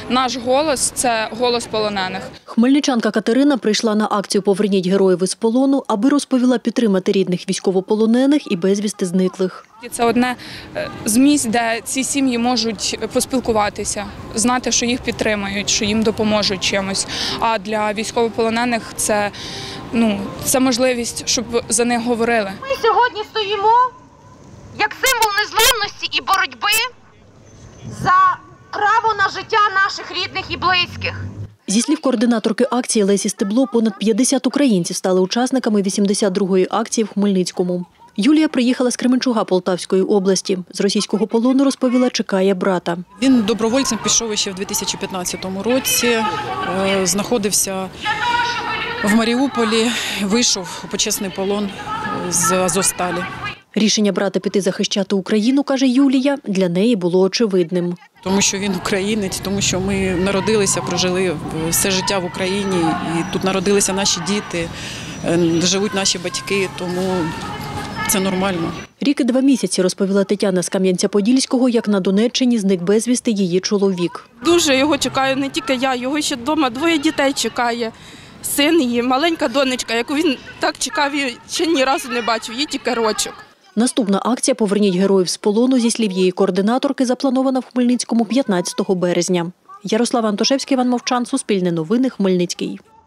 наш голос – це голос полонених. Хмельничанка Катерина прийшла на акцію «Поверніть героїв із полону», аби розповіла підтримати рідних військовополонених і безвісти зниклих. Це одне з місць, де ці сім'ї можуть поспілкуватися, знати, що їх підтримують, що їм допоможуть чимось. А для військовополонених це можливість, щоб за них говорили. Ми сьогодні стоїмо як символ незламності і боротьби за право на життя наших рідних і близьких. Зі слів координаторки акції Лесі Стебло, понад 50 українців стали учасниками 82-ї акції в Хмельницькому. Юлія приїхала з Кременчуга Полтавської області. З російського полону, розповіла, чекає брата. Він добровольцем пішов ще в 2015 році, знаходився в Маріуполі, вийшов у почесний полон з Азовсталі. Рішення брата піти захищати Україну, каже Юлія, для неї було очевидним. Тому що він українець, тому що ми народилися, прожили все життя в Україні, і тут народилися наші діти, живуть наші батьки, тому це нормально. Рік і 2 місяці, розповіла Тетяна з Кам'янця-Подільського, як на Донеччині зник безвісти її чоловік. Дуже його чекаю, не тільки я, його ще вдома 2 дітей чекає. Син її, маленька донечка, яку він так чекав і ще ні разу не бачив, їй тільки рочок. Наступна акція «Поверніть героїв з полону», зі слів її координаторки, запланована в Хмельницькому 15 березня. Ярослава Антошевська, Іван Мовчан, Суспільне новини, Хмельницький.